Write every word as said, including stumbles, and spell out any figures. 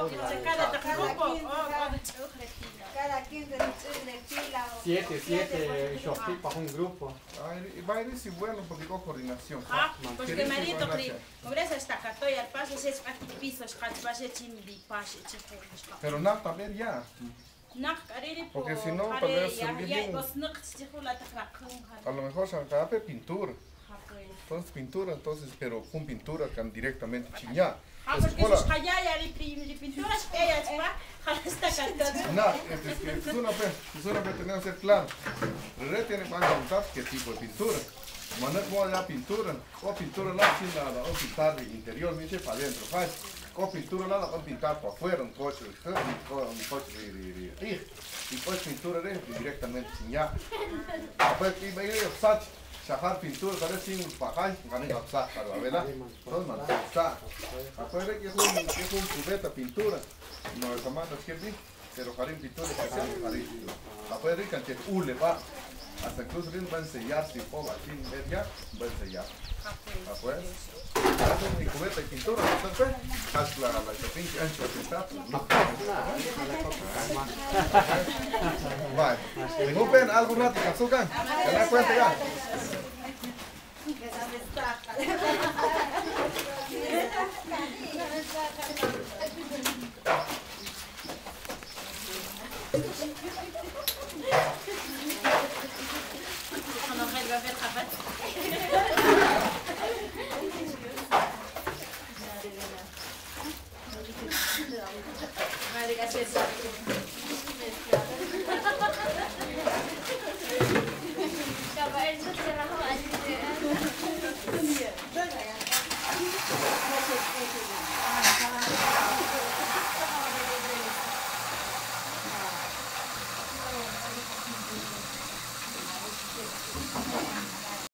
Cada grupo, cada quince de fila. Siete, siete shopping para un grupo. Va a ir si bueno porque con coordinación. Ah, pues que marito cri, pobreza está acá, y al paso es aquí piso, es que va a ser chimbi, pase, chico. Pero nada, también ya. Porque si no, tal vez se olviden. A lo mejor se acaba pintura. Entonces pintura, entonces, pero con pintura can directamente chiñar. Ah, porque si es allá ya de pinturas que ellas va, hasta acá. No, es que es una vez, es una vez tenemos que ser claro. Re tiene que preguntar qué tipo de pintura. Mandar como la pintura, o pintura la china, o pintar de interior, ni para adentro, ¿sabes? O pintura la van a pintar para afuera, un coche, un coche de río. Y pues pintura de directamente chiñar. Después que iba a ir a usar, chajar pintura, tal vez sin un pajay, van a usar para la vela. Entonces, man, está. Después de que es un, que es un cubeta pintura, no es más que vi, pero harín pintura que sea harín. Después de que ante ule va, hasta incluso va a ensellar, si poba, sin ver ya, va a ensellar. Después, haces mi cubeta de pintura, entonces, haz la la pinche ancha de pintar. Vale, ningún pen, algo rato, azúcar, ¿te das cuenta ya? Gracias.